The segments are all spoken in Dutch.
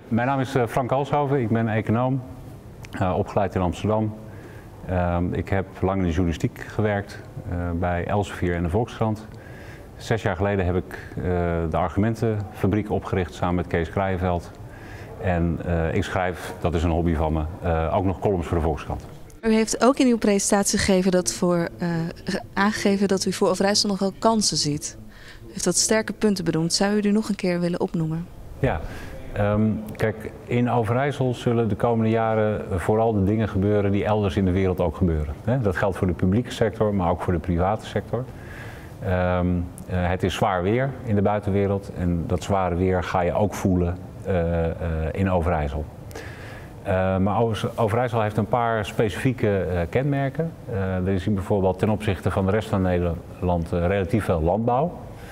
Mijn naam is Frank Alshoven, ik ben econoom, opgeleid in Amsterdam. Ik heb lang in de journalistiek gewerkt, bij Elsevier en de Volkskrant. 6 jaar geleden heb ik de Argumentenfabriek opgericht samen met Kees Kraaienveld. En ik schrijf, dat is een hobby van me, ook nog columns voor de Volkskrant. U heeft ook in uw presentatie aangegeven dat u voor Overijssel nog wel kansen ziet. U heeft wat sterke punten benoemd. Zou u die nog een keer willen opnoemen? Ja, kijk, in Overijssel zullen de komende jaren vooral de dingen gebeuren die elders in de wereld ook gebeuren. Dat geldt voor de publieke sector, maar ook voor de private sector. Het is zwaar weer in de buitenwereld en dat zware weer ga je ook voelen in Overijssel. Maar Overijssel heeft een paar specifieke kenmerken. Er is bijvoorbeeld ten opzichte van de rest van Nederland relatief veel landbouw.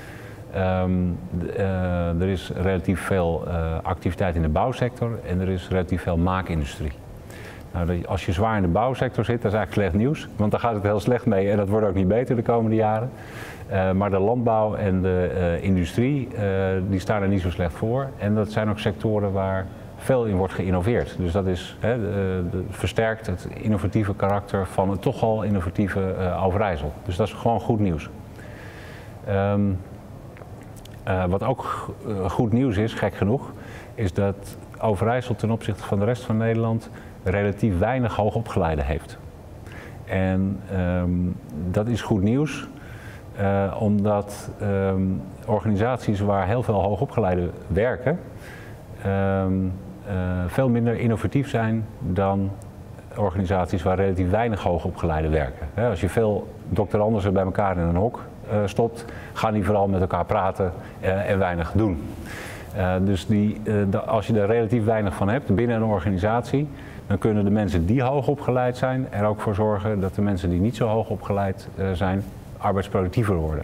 Er is relatief veel activiteit in de bouwsector en er is relatief veel maakindustrie. Nou, als je zwaar in de bouwsector zit, dat is eigenlijk slecht nieuws, want daar gaat het heel slecht mee en dat wordt ook niet beter de komende jaren. Maar de landbouw en de industrie, die staan er niet zo slecht voor. En dat zijn ook sectoren waar veel in wordt geïnnoveerd. Dus dat is, versterkt het innovatieve karakter van het toch al innovatieve Overijssel. Dus dat is gewoon goed nieuws. Wat ook goed nieuws is, gek genoeg, is dat Overijssel ten opzichte van de rest van Nederland relatief weinig hoogopgeleiden heeft. En dat is goed nieuws, omdat organisaties waar heel veel hoogopgeleiden werken, veel minder innovatief zijn dan organisaties waar relatief weinig hoogopgeleiden werken. Als je veel doctoranden bij elkaar in een hok stopt, gaan die vooral met elkaar praten en weinig doen. Dus als je er relatief weinig van hebt binnen een organisatie, dan kunnen de mensen die hoogopgeleid zijn er ook voor zorgen dat de mensen die niet zo hoogopgeleid zijn arbeidsproductiever worden.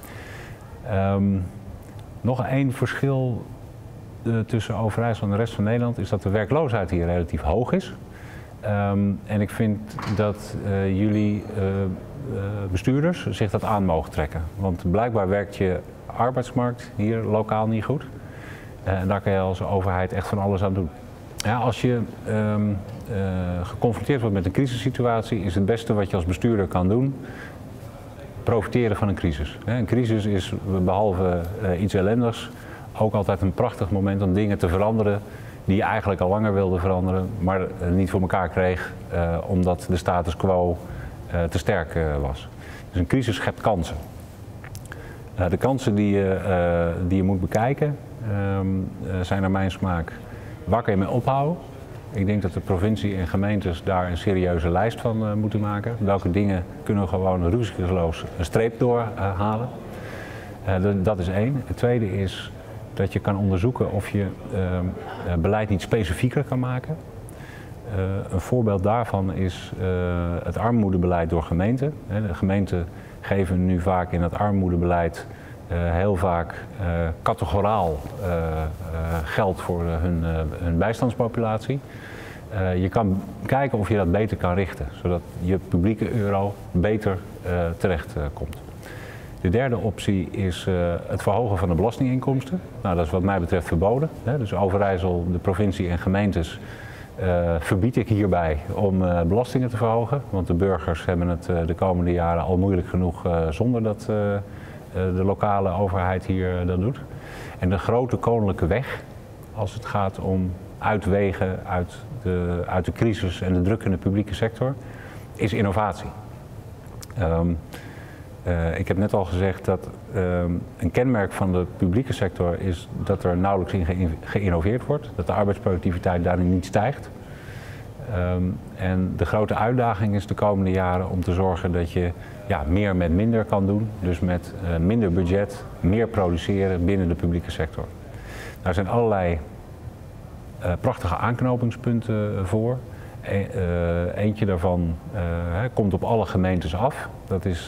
Nog één verschil tussen Overijssel en de rest van Nederland is dat de werkloosheid hier relatief hoog is. En ik vind dat jullie bestuurders zich dat aan mogen trekken. Want blijkbaar werkt je arbeidsmarkt hier lokaal niet goed. En daar kan je als overheid echt van alles aan doen. Ja, als je geconfronteerd wordt met een crisissituatie, is het beste wat je als bestuurder kan doen profiteren van een crisis. Een crisis is behalve iets ellendigs ook altijd een prachtig moment om dingen te veranderen die je eigenlijk al langer wilde veranderen, maar niet voor elkaar kreeg omdat de status quo te sterk was. Dus een crisis schept kansen. De kansen die je moet bekijken zijn naar mijn smaak, waar kan je mee ophouden? Ik denk dat de provincie en gemeentes daar een serieuze lijst van moeten maken. Welke dingen kunnen we gewoon ruzieloos een streep doorhalen? Dat is één. Het tweede is dat je kan onderzoeken of je beleid niet specifieker kan maken. Een voorbeeld daarvan is het armoedebeleid door gemeenten. De gemeenten geven nu vaak in het armoedebeleid heel vaak categoraal geld voor hun bijstandspopulatie. Je kan kijken of je dat beter kan richten, zodat je publieke euro beter terecht komt. De derde optie is het verhogen van de belastinginkomsten. Nou, dat is wat mij betreft verboden. Dus Overijssel, de provincie en gemeentes verbied ik hierbij om belastingen te verhogen. Want de burgers hebben het de komende jaren al moeilijk genoeg zonder dat de lokale overheid hier dat doet. En de grote koninklijke weg, als het gaat om uitwegen uit de crisis en de druk in de publieke sector, is innovatie. Ik heb net al gezegd dat een kenmerk van de publieke sector is dat er nauwelijks in geïnnoveerd wordt, dat de arbeidsproductiviteit daarin niet stijgt. En de grote uitdaging is de komende jaren om te zorgen dat je meer met minder kan doen, dus met minder budget, meer produceren binnen de publieke sector. Daar zijn allerlei prachtige aanknopingspunten voor. Eentje daarvan komt op alle gemeentes af. Dat is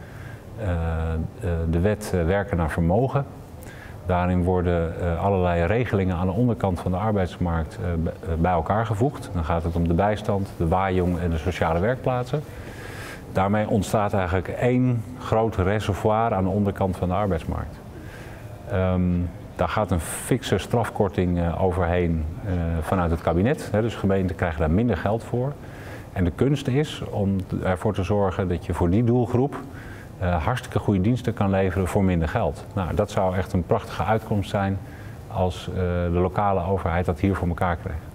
de wet werken naar vermogen. Daarin worden allerlei regelingen aan de onderkant van de arbeidsmarkt bij elkaar gevoegd. Dan gaat het om de bijstand, de waaijong en de sociale werkplaatsen. Daarmee ontstaat eigenlijk één groot reservoir aan de onderkant van de arbeidsmarkt. Daar gaat een fikse strafkorting overheen vanuit het kabinet. Dus gemeenten krijgen daar minder geld voor. En de kunst is om ervoor te zorgen dat je voor die doelgroep hartstikke goede diensten kan leveren voor minder geld. Nou, dat zou echt een prachtige uitkomst zijn als de lokale overheid dat hier voor elkaar krijgt.